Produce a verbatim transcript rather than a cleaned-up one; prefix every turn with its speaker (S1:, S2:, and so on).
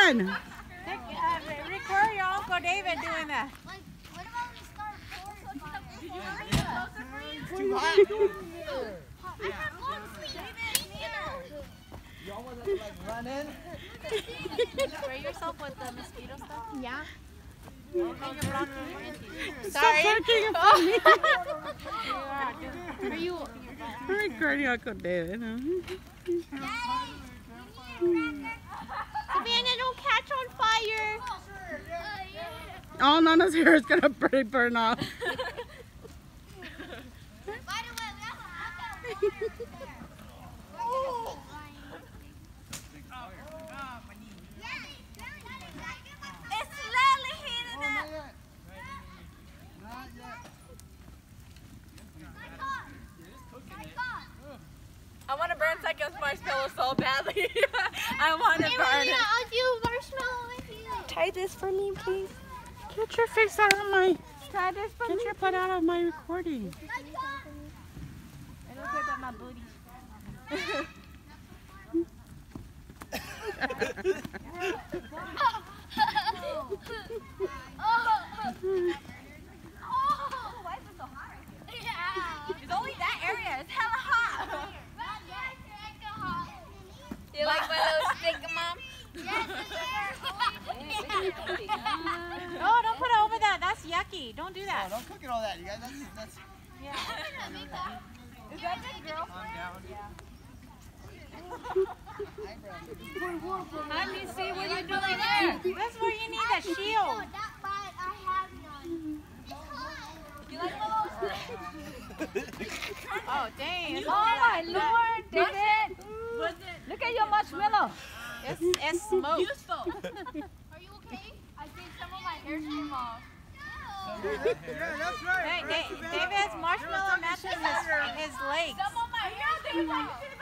S1: fun.
S2: Take, uh, record your Uncle David doing that.
S3: Like, what about we start four o'clock? Did you want me closer for you?
S4: It's too hot.
S3: I have long sleeves.
S4: Y'all want to like run in?
S2: Spray yourself with the mosquito stuff?
S3: Yeah.
S1: Stop looking at me.
S2: Are you?
S1: I'm recording Uncle David. Huh?
S3: Savannah, don't catch on fire.
S1: Oh, Nana's hair is gonna pretty burn off.
S3: By the way, we have a It's slowly heating up.
S2: I want to burn Psycho's marshmallow so badly. I want to burn it.
S3: I'll do marshmallow with you.
S1: Tie this for me, please. Get your face out of my.
S2: Try this for
S1: Get
S2: me.
S1: your butt out of my recording.
S2: I don't care about my booty. It's only that area. It's hella hot. You like my little stick, Mom? Oh, don't put it over that. That's yucky. Don't do that.
S4: Oh, don't cook it all that, you guys. That's that's.
S2: Yeah. Is that the girl?
S4: Calm down.
S2: Let me see what you're doing there. That's where you need a shield. You like my Oh, dang.
S5: Oh my lord, David! Look at your marshmallow.
S2: It's, it's smoke.
S3: Useful. Are you okay? I think some of my hair came off.
S4: Yeah, that's right.
S2: Hey, Da- David's marshmallow matches his, his legs.
S3: Some of my hair came off.